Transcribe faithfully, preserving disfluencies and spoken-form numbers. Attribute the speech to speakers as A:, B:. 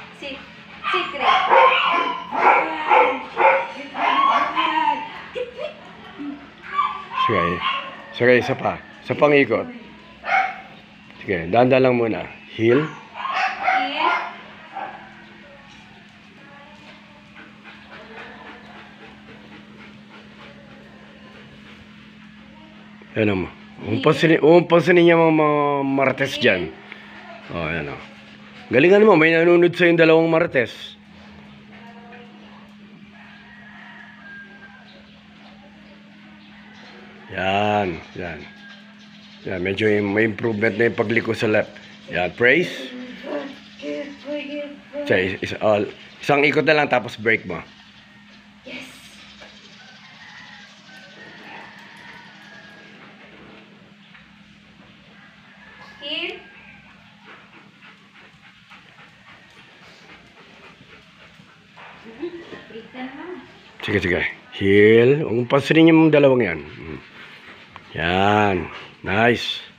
A: Si secret.
B: Sige. Sige, isa pa. Sa pangikot. Sige, danda lang muna. Heel.
A: Heel.
B: Ayan mo. Umpasin, umpasin niya mga, mga martes dyan. O, oh, ayan o. Galingan mo, may nanunod sa yung dalawang martes. Yan, yan. Yan, medyo may improvement na yung pagliko sa left. Yan, praise. Isa, isa, oh, isang ikot na lang tapos break mo.
A: Yes. Heel.
B: Sige, sige. Heel. Huwag pansinin yung dalawang yan. Yan. Nice.